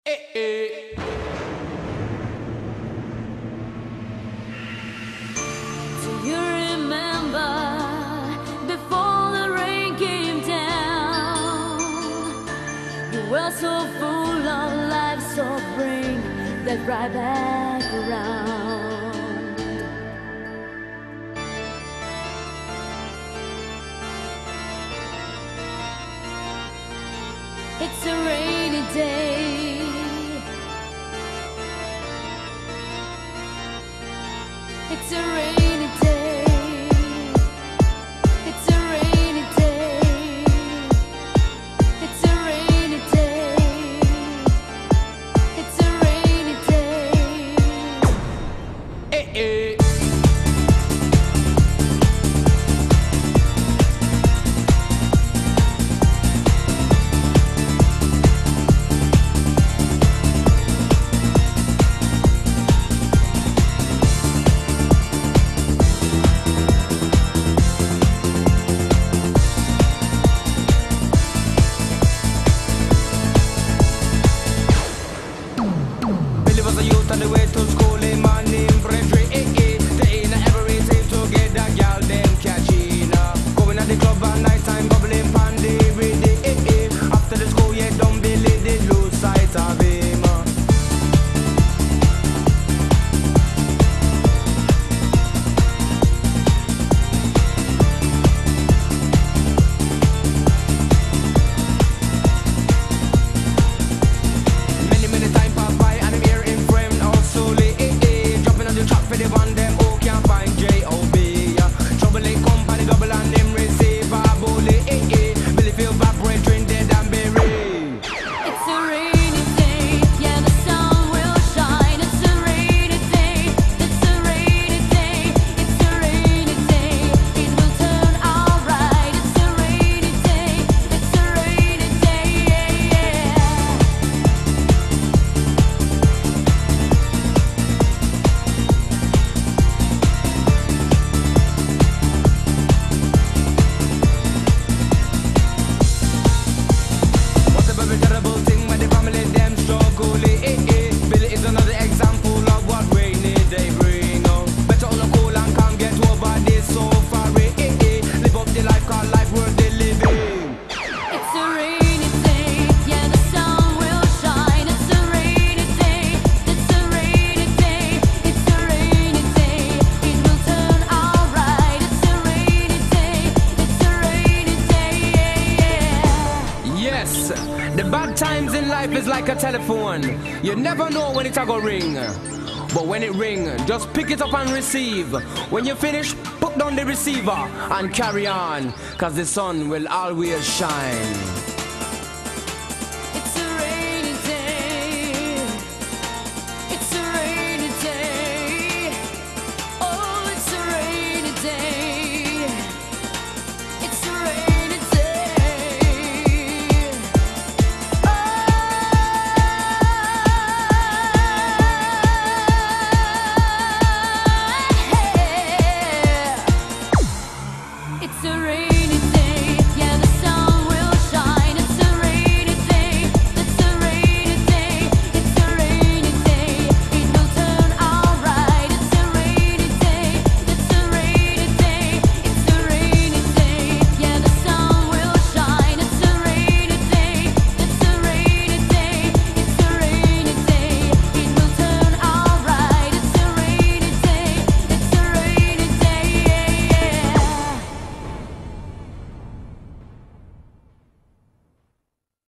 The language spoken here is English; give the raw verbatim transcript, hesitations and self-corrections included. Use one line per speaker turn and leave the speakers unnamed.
Eh, eh.
Do you remember before the rain came down? You were so full of life, so bring that right back around. It's a rainy day. It's a rainy day. It's a rainy day. It's a rainy day. It's a rainy day.
Eh, eh. Was a youth on the way to school, a man named Frederick, eh, eh. They ain't every day to get that gal, them catching up. Going at the club at night time, bubbling pandy with it, eh, eh. After the school, yeah, don't believe they lose sight of him. Many, many time pass by and I'm here in frame of solely, eh, eh. Jumping on the track for the one them who can't find J O B. Trouble ain't company double and them receive a bully, eh, eh. Billy feel bad, brethren dead and buried.
It's a rainy day. Yeah, the sun will shine. It's a rainy day. It's a rainy day. It's a rainy day. It will turn alright. It's a rainy day. It's a rainy day. Yeah, yeah.
What a very terrible thing when the family them struggle, eh, eh, eh. Billy is another example of what rainy day bring. Oh. Better on a cool and calm, get over this so far, eh, eh, eh. Live up the life, cause life worth the living.
It's a rainy day. Yeah, the sun will shine. It's a rainy day. It's a rainy day. It's a rainy day. It will turn alright. It's a rainy day. It's a rainy day. Yeah, yeah.
Yes, the bad times in life is like a telephone. You never know when it's a go ring. But when it ring, just pick it up and receive. When you finish, put down the receiver and carry on. Cause the sun will always shine.